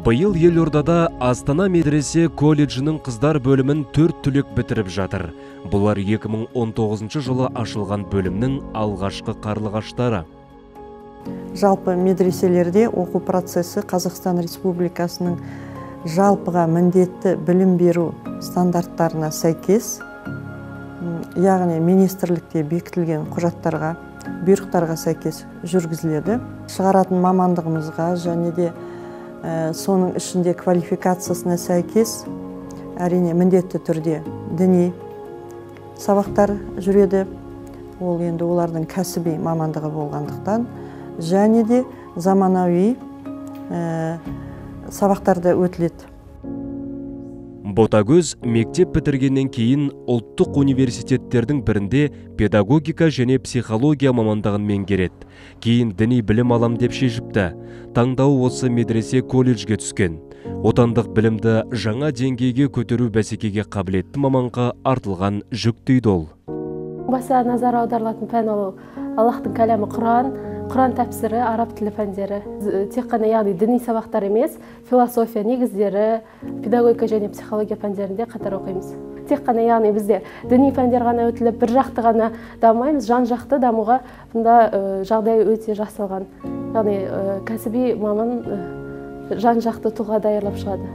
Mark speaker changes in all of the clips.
Speaker 1: Быйыл Елордада Астана медресе колледжінің қыздар бөлімін 4 түлек бітіріп жатыр. Бұлар 2019 жылы ашылған бөлімнің алғашқы қарлығаштары.
Speaker 2: Жалпы медреселерде оқу процесі Қазақстан Республикасының жалпыға міндетті білім беру стандарттарына сәйкес, яғни министрлікте бекітілген құжаттарға, бұйрықтарға сәйкес жүргізіледі. Шығаратын мамандығымызға және де соның ішінде квалификациясына сәйкес әрине міндетті түрде діни сабақтар жүреді. Ол енді олардың кәсіби мамандығы болғандықтан және де заманауи сабақтарда өтіледі.
Speaker 1: Ботагөз мектеп бітіргеннен кейін ұлттық университеттердің бірінде педагогика және психология мамандығын меңгереді. Кейін діни білім алам деп шешіпті. Таңдауы осы медресе колледжге түскен. Отандық білімді жаңа деңгейге көтеру бәсекеге қабілетті маманға артылған жүк дейді ол.
Speaker 3: Баса назар аударылатын пән ол Аллахтың кәләмі Құран тәпсірі, араб тілі пәндері. Тек қана яғни діни сабақтар емес, философия негіздері, педагогика және психология пәндерінде қатар оқимыз. Тек қана яғни бізде діни пәндер ғана өтіліп, бір жақты ғана дамаймыз, жан жақты дамуға бұнда жағдай өте жасалған. Яғни кәсіби маман жан жақты тұлға даярлап шығады.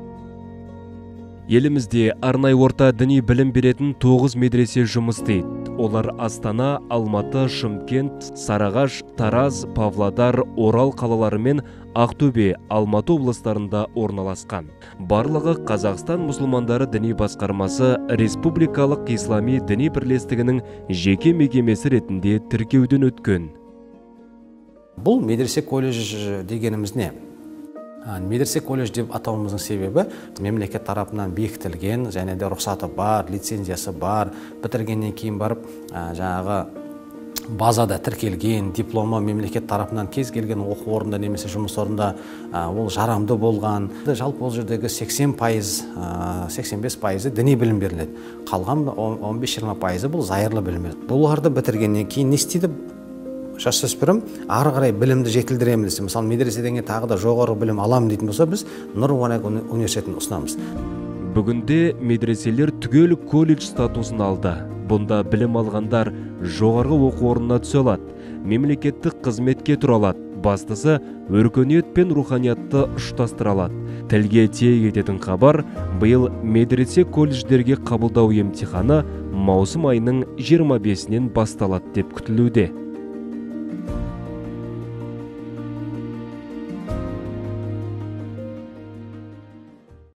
Speaker 1: Елімізде арнай орта діни білім беретін 9 медресе жұмыс істейді. Олар Астана, Алматы, Шымкент, Сарыағаш, Тараз, Павлодар, Орал қалалары мен Ақтөбе, Алматы облыстарында орналасқан. Барлығы Қазақстан мұсылмандары діни басқармасы Республикалық Ислами діни бірлестігінің жеке мекемесі ретінде тіркеуден өткен.
Speaker 4: Бұл медресе колледж дегеніміз не? Медресе колледж деп атауымыздың себебі мемлекет тарапынан бекітілген, және де рұқсаты бар, лицензиясы бар, бітіргеннен кейін барып жаңағы базада тіркелген, дипломы мемлекет тарапынан кез келген оқу орнында немесе жұмыс орнында ол жарамды болған. Жалпы ол жердегі 80-85% діни білім беріледі. Қалған 15-20% бұл зайырлы білім беріледі. Бұларды бітіргеннен кейін не істейді? Жасөспірім ары қарай білімді жетілдіреміз. Мысалы, медреседен тағы да жоғары білім аламын дейтін болса, біз Нұр Мубарак университетін ұсынамыз.
Speaker 1: Бүгінде медреселер түгел колледж статусын алды. Бұнда білім алғандар жоғарғы оқу орнына түсе алады, мемлекеттік қызметке тұра алады. Бастысы өркениет пен руханиятты ұштастыра алады. Тілге тиек ететін хабар, биыл медресе колледждерге қабылдау емтиханы маусым айының 25-нен басталады деп күтілуде.